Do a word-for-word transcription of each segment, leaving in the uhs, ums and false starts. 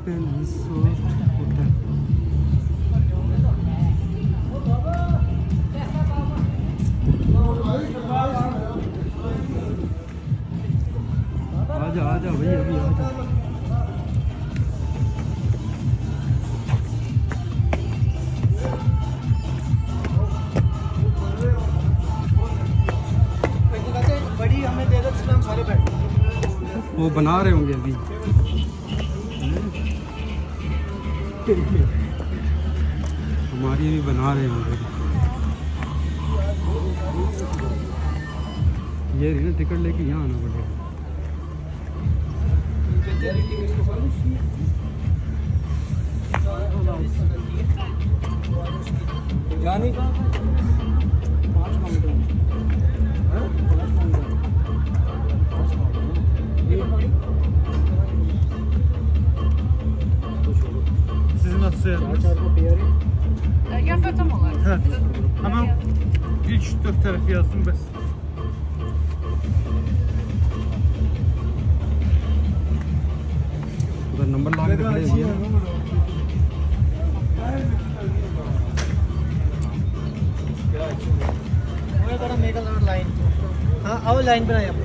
आजा आजा भाई अभी आजा। बड़ी हमें दे दो जिसमें हम सारे बैठ। वो बना रहे होंगे अभी। हमारी भी बना रहे होंगे। ये रही ना टिकट लेके यहाँ आना पड़ेगा। जाने का Ya tam olarak. Ha. Tamam. üç dört tarafı yazdım bas. उधर नंबर लगा के खड़े हैं। मैं करा मेक अ लाइन। हाँ आओ लाइन बनाए अपनी।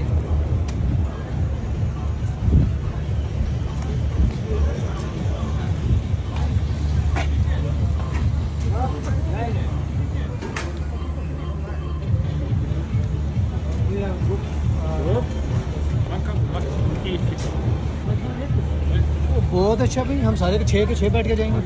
बहुत अच्छा भाई, हम सारे के छः के छः बैठ के जाएंगे।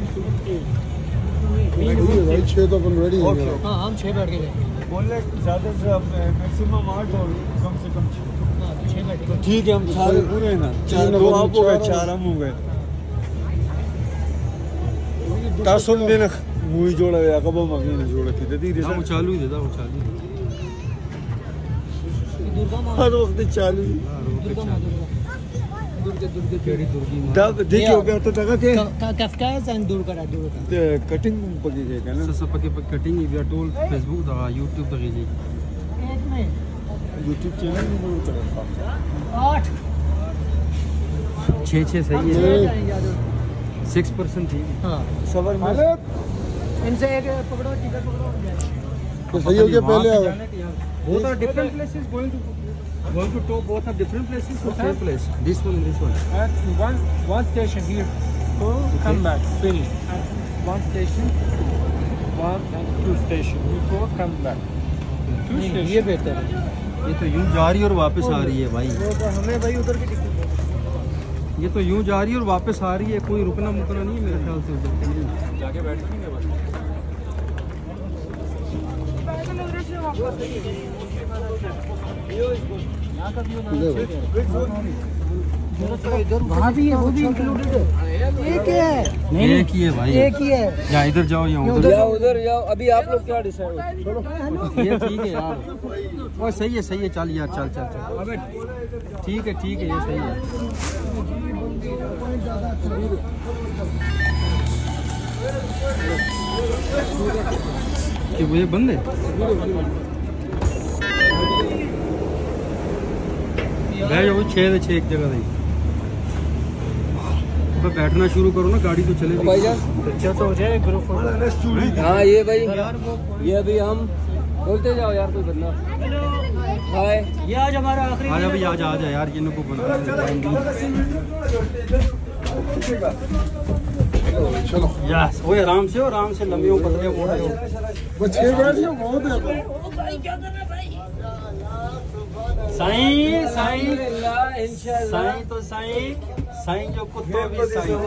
भाई छः तो अपन रेडी हैं। हाँ हम छः बैठ के जाएंगे। बोले ज़्यादा से मैक्सिमम आठ और कम से कम छः बैठ के। ठीक है हम सारे पूरे हैं ना। चार दो आप हो गए, चार हम हो गए। तासुम देना मूवी जोड़ा या कब हम अगले ने जोड़ा थी दीदी वो चालू ही देता वो चालू ही हर वक्त चालू ही तब देखियो क्या तो तक के Kafkas and Durkara Durkara cutting पकी गई ना सब पके cutting we are told Facebook दा यूट्यूब दा गई यूट्यूब चैनल में करा आठ छः छः सही है सिक्स परसेंट थी। हाँ सबर में इनसे एक पकड़ो टिकट पकड़ो तो सही हो गया पहले both are different places going to going to top both are different places or same place this one and this one at one one station here go okay. Come back fill at one station one and two station you go come back two station ये बेहतर है। ये तो यूं जा रही है और वापस आ रही है भाई। वो तो हमें भाई उधर की टिकट ये तो यूं जा रही है और वापस आ रही है कोई रुकना मुकना नहीं है मेरे ख्याल से उधर जाके बैठना नहीं बस। वहाँ भी है वो भी इंक्लूडेड है। एक है एक ही है भाई एक ही है। या इधर जाओ या उधर या उधर जाओ अभी आप लोग क्या डिसाइड चलो ये ठीक है यार वो सही है सही है चल यार चल चल चल ठीक है ठीक है ये सही है। कि वो ये बंद है वो छः छः एक जगह नहीं तो बैठना शुरू करो ना गाड़ी तो चले अच्छा तो हो जाए ग्रुप। हाँ ये भाई ये अभी हम बोलते जाओ यार कोई बंदा हाय ये आज हमारा आखिरी आजा भाई आजा आजा यार ये नको बना चलो यस वो आराम से आराम से लंबी पतले बच्चे बहुत है साईं साईं साईं तो साईं साईं जो कुत्तों भी साईं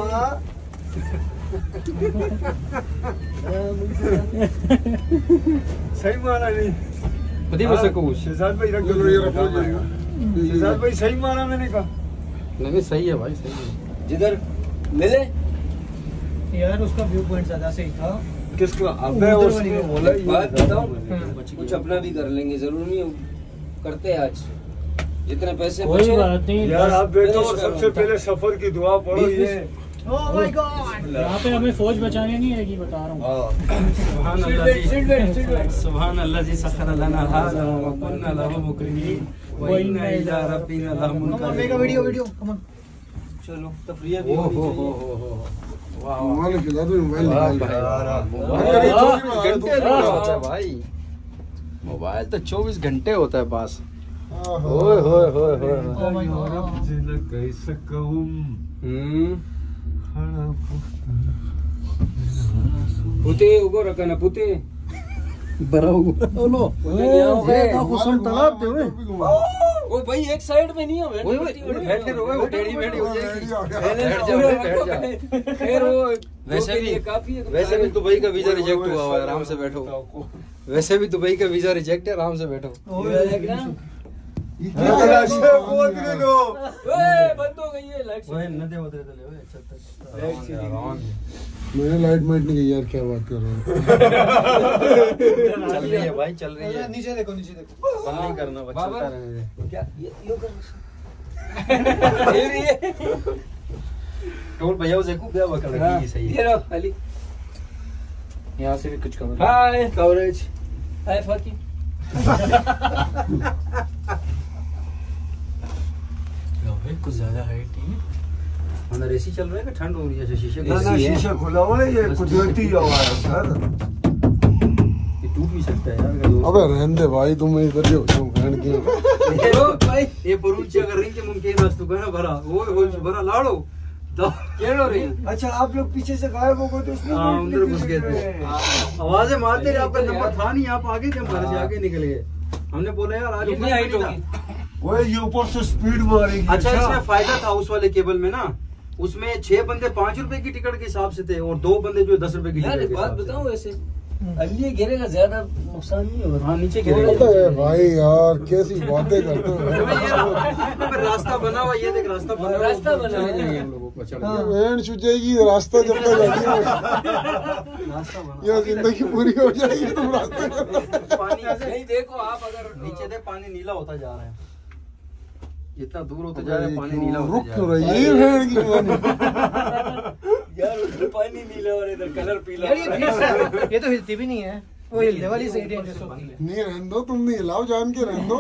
सही माना नहीं पति बस को शहजाद भाई रख दो ये रखो जाएगा शहजाद भाई सही माना मैंने कहा नहीं सही है भाई सही है जिधर मिले यार उसका व्यू पॉइंट ज्यादा सही था। किसका अबे उसने बोला बात बताओ कुछ अपना भी कर लेंगे जरूर नहीं करते आज जितने पैसे कोई बात नहीं यार आप बैठो और सबसे पहले सफर की दुआ पढ़ो ये ओह माय गॉड यहाँ पे हमें फौज बचाने नहीं आएगी बता रहा हूँ। सुभान अल्लाह सुभान अल्लाह जी सखर लना हाज़ा व कुन्ना लहु मुकरिनीन व इन्ना इला रब्बिना लमुनक़लिबून। वीडियो वीडियो कम ऑन चलो तफरीह भी ओ होनी हो हो चाहिए। हो हो वाह मोबाइल खिला दो, मोबाइल वाह निकाल भाई, यार। मोबाइल घंटे थोड़ा होता है भाई, मोबाइल तो चौबीस घंटे होता है पास। ओए होए होए होए कैसे कहूं हम्म पुते उगो रखा ना पुते बड़ा बोलो ये का कुसुम तालाब दे ओए ओ भाई एक साइड में नहीं है ओए ओए बैठ रहे हो, टेढ़ी मेढ़ी हो जाएगी। बैठ जाओ, बैठ जाओ। खैर वो वैसे भी काफी है, वैसे भी दुबई का वीजा रिजेक्ट हुआ हुआ है, आराम से बैठो। वैसे भी दुबई का वीजा रिजेक्ट है, आराम से बैठो। बंद हो गई है लाइट। मैंने लाइट माइट नहीं गई यार, क्या बात कर रहे हो। चल रही है भाई, चल रही है। नीचे देखो, नीचे देखो। बंद नहीं करना, बस चलता रहने दे। क्या ये यो कर टोल भैया से खूब क्या कर रही है, सही ये है। लो अली यहाँ से भी कुछ कवर। हाय कवरेज हाय फाकी कुछ ज्यादा हाइट नहीं है। अंदर एसी चल रहा है कि ठंड हो रही है? शीशे ना ना शीशा खुला हुआ है, ये कुदरती हवा है सर। ये टूट भी सकता है यार। अबे रहने दे भाई, तुम इधर ही हो जाओ बहन की। भाई ये परूची अगर रिंग के मुमकिन नस्तु का ना भरा वो हो भरा लाड़ो तो केड़ो रे अच्छा आप लोग पीछे से गायब हो गए तो इसमें हां अंदर घुस गए थे। आवाजें मारते रहे, आपका नंबर था नहीं, आप आगे थे, घर से आगे निकल गए। हमने बोला यार आज कितनी हाइट होगी? वो ये ऊपर से स्पीड मारेगी। अच्छा इसमें फायदा था उस वाले केबल में ना, उसमें छह बंदे पाँच रुपए की टिकट के हिसाब से थे और दो बंदे जो दस रुपए की यार टिकट एक के बात हिसाब से। बताऊं ऐसे अली गिरेगा ज्यादा नुकसान नहीं होगा। हाँ नीचे पता गिरेगा। है भाई यार, कैसी बातें करते हो। ये रास्ता बना हुआ, ये देख रास्ता बना हुआ, रास्ता बना हुआ है। चढ़ेंगे हम लोगों को, चढ़ गए। बहन छुचेगी रास्ता जब तक जाती रास्ता बना है, ये जिंदगी पूरी हो जाएगी तुम रास्ते में। पानी नहीं देखो आप अगर नीचे दे पानी नीला होता जा रहा है, जितना दूर होते जा रहा है पानी नीला रुक होता जा क्यों रहा है। रही है बहन की पानी। यार उधर पानी नीला और इधर कलर पीला। यार ये फिर- ये तो हिलती भी नहीं है, वो हिलने वाली सही डेंजरस होती है। नहीं रहने दो, तुम नहीं हिलाओ, जान के रहने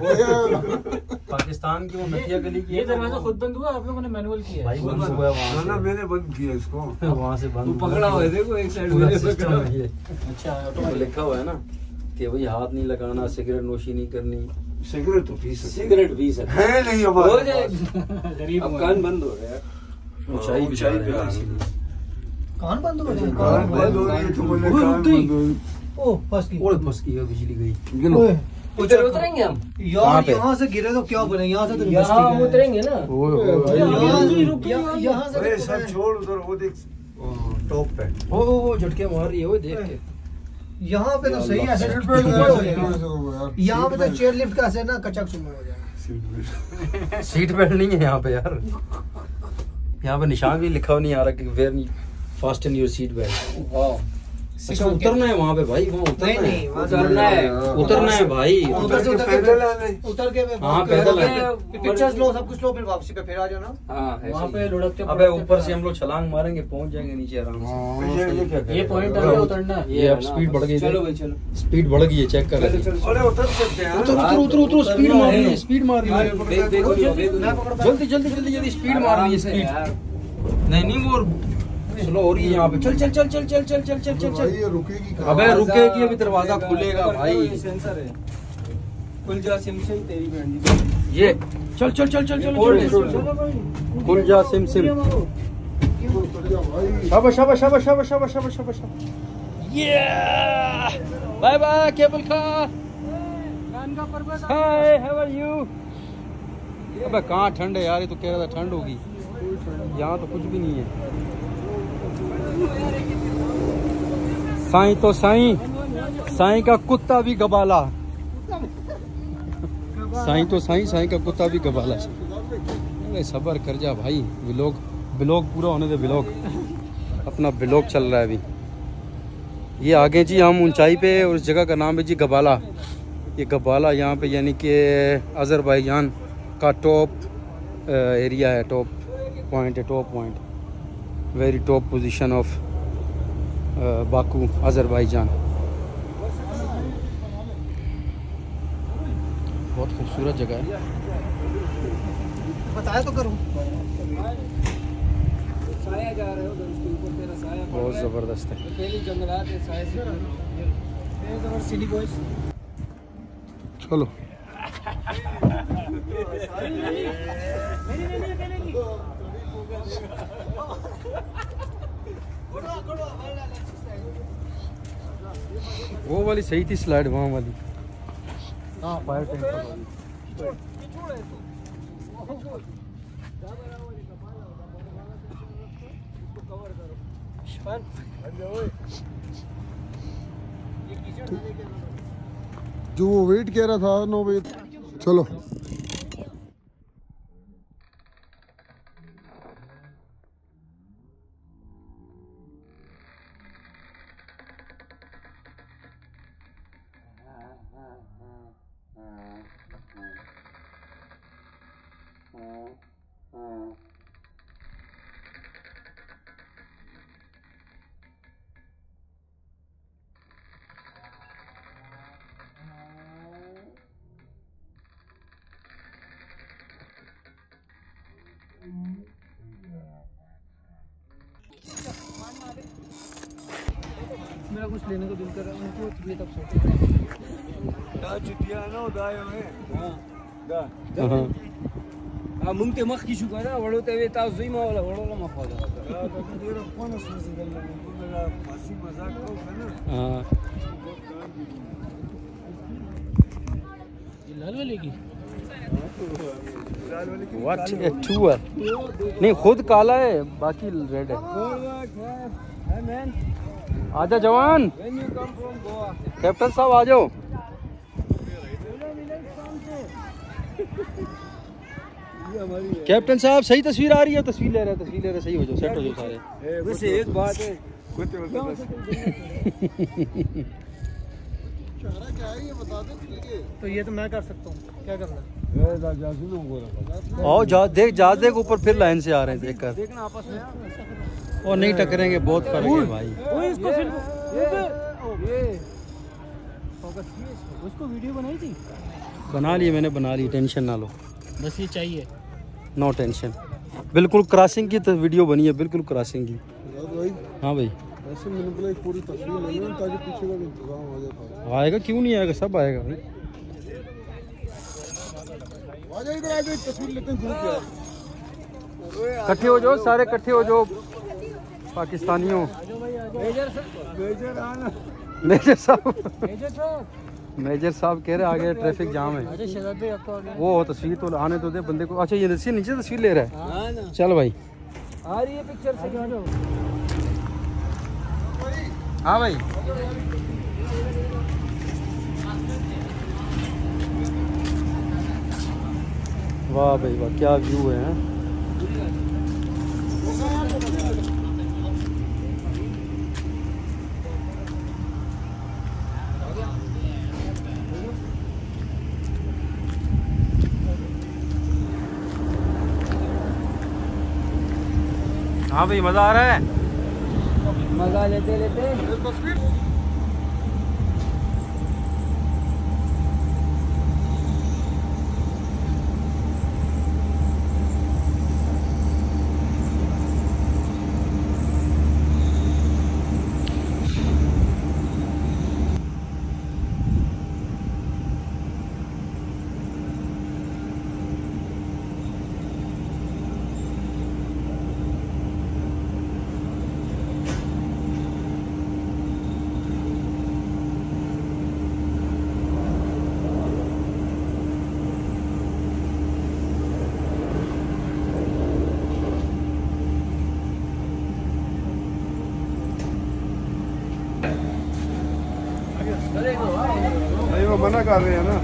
दो। पाकिस्तान की वो नथिया गली की ये है ना, दरवाजा वो- खुद बंद हुआ, आप लोगों ने मैनुअल किया भाई है। बंद हुआ है वहाँ से। मैंने बंद किया इसको। वहाँ से बंद तू पकड़ा हुआ है देखो एक साइड पूरा में सिस्टम है ये। अच्छा तो लिखा हुआ है ना कि भाई हाथ नहीं लगाना, सिगरेट नोशी नहीं करनी। सिगरेट तो पी सकते सिगरेट भी सकते है नहीं हो हमारे जाए। पास। गरीब अब हुआ कान है। बंद हो रहा है। ऊंचाई भी जा ऊंचाई रहा है पे इसीलिए। कान बंद हो गया, कान बंद हो रही है तो बोले कान बंद हो रही। ओह फंस गई। और फंस गई है, बिजली गई। गिनो। ओए, उधर उतरेंगे हम कहाँ यार पे? यहाँ से गिरे तो क्या बने, यहाँ से तो यहाँ मिस्टेक है। उतरेंगे ना। ओए होए। यहाँ से- यहाँ- यहाँ से अरे तो सब छोड़, उधर वो देख टॉप पे। ओ ओ ओ झटके मार रही है वो, देख के। यहाँ पे तो सही है, ऐसे सीट ऊपर बेल्ट हो सीट जाएगा। बेल्ट हो यार। यहाँ पे सीट तो बेल्ट। चेयर लिफ्ट का ऐसे ना कचक सुन हो जाएगा। Seat belt. सीट बेल्ट नहीं है यहाँ पे यार, यहाँ पे निशान भी लिखा हुआ नहीं आ रहा कि वेयर नहीं फास्टन योर सीट बेल्ट। वाह अच्छा उतरना है वहाँ पे भाई, वहाँ उतरना नहीं है। नहीं वहाँ से उतरना है। उतरना है भाई। उधर से उतर के पैदल आने। उतर के हाँ, पैदल है। पिक्चर्स लो, सब कुछ लो, फिर वापसी पे फिर आ जाना। हाँ ऐसे वहाँ ही। पे लुढ़कते अबे ऊपर से हम लोग छलांग मारेंगे, पहुंच जाएंगे नीचे आराम से। हाँ, ये ये क्या ये पॉइंट आ गया उतरना। ये अब स्पीड बढ़ गई। चलो भाई चलो स्पीड बढ़ गई है, चेक कर। चलो, चलो, अरे उतर सकते हैं। उतर उतर उतर उतर, स्पीड मार रही है, स्पीड मार रही है। देख देखो यो, देखो यो। जल्दी जल्दी जल्दी जल्दी स्पीड मार रही है, स्पीड। यार नहीं नहीं वो स्लो हो रही है यहाँ पे। चल चल चल चल चल चल चल चल चल भाई चल। ये रुकेगी कहाँ? अबे रुकेगी, अभी दरवाजा खुलेगा भाई। ये सेंसर है। खुल जा सिम सिम तेरी बहन दी। ये चल चल चल चल चल खोल, चल खोल, चल। खुल जा सिम सिम। उतर जा भाई। शाबाश शाबाश शाबाश शाबाश शाबाश शाबाश शाबाश। ये bye bye cable car. Hi how are you? अबे कहाँ ठंड है यार, ये तो कह रहा था ठंड होगी, यहाँ तो कुछ भी नहीं है। साईं तो साईं, साईं का कुत्ता भी गबाला। साईं तो साईं, साईं का कुत्ता भी गबाला। अरे सबर कर जा भाई, व्लॉग व्लॉग पूरा होने दे। व्लॉग अपना व्लॉग चल रहा है अभी। ये आगे जी हम ऊंचाई पे, उस जगह का नाम है जी गबाला। ये गबाला यहाँ पे यानी कि अज़रबैजान का टॉप एरिया है, टॉप पॉइंट है, top point, very top position of Baku Azerbaijan. बहुत खूबसूरत जगह है। बताया तो करूँ। साया जा रहा है उधर उसके ऊपर तेरा साया पड़ बहुत रहा है। ज़बरदस्त है। तो पहले जंगलात है साया से सिली बॉयज चलो वो वाली सही थी स्लाइड वहाँ वाली। हाँ फायर टैंक वाली। जो वो वेट कह रहा था नौ बजे। चलो मेरा कुछ लेने को दिल कर रहा है उनको तबीयत अब सोच दा चुतिया ना दाय है हां दा हाँ आ मुंगते मख की शुगर ना वड़ो ते ता जुई मा वाला वड़ो मा खा दा दा तेरा कौन से गल मेरा फांसी मजाक को ना हाँ लाल वाले की व्हाट ए टूर नहीं खुद काला है बाकी रेड है। है मैन आजा जवान when you come from Goa captain साहब आ जाओ। कैप्टन साहब सही तस्वीर आ रही है। तस्वीर ले रहे हैं तस्वीर ले रहे हैं, सही हो जाओ सेट हो जाओ सारे। वैसे एक बात है चारा क्या है ये बता दे ठीक है। तो ये तो मैं कर सकता हूँ क्या करना आओ जा देख जा देख ऊपर फिर लाइन से आ रहे हैं देख कर देखना आपस में और नहीं टकरेंगे बहुत फर्क है भाई। ओए इसको फिर ये उसको वीडियो बनाई थी बना ली मैंने बना ली टेंशन ना लो बस ये चाहिए नो टेंशन। बिल्कुल क्रॉसिंग की तो वीडियो बनी है बिल्कुल क्रॉसिंग की। याद भाई हाँ भाई ऐसे मैंने बोला एक पूरी तस्वीर ले लेना ताकि पीछे का भी इंतजाम हो जाता आएगा क्यों नहीं आएगा सब आएगा भाई। आ जाए इधर आ जाए तस्वीर लेते हैं ग्रुप यार। इकट्ठे हो जाओ सारे इकट्ठे हो जाओ पाकिस्तानियों। मेजर मेजर आना मेजर साहब मेजर साहब मेजर साहब कह रहे आगे ट्रैफिक जाम है। अरे शहजाद भाई आपको आ गया वो तस्वीर तो आने तो दे बंदे को। अच्छा ये नीचे नीचे तस्वीर ले रहा है हां ना चल भाई। आ रही है पिक्चर से आ जाओ हाँ भाई वाह भाई वाह क्या व्यू है हैं? हाँ भाई मजा आ रहा है। मजा लेते लेते नहीं वो मना कर रहे हैं ना।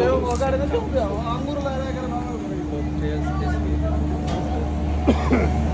अंगूर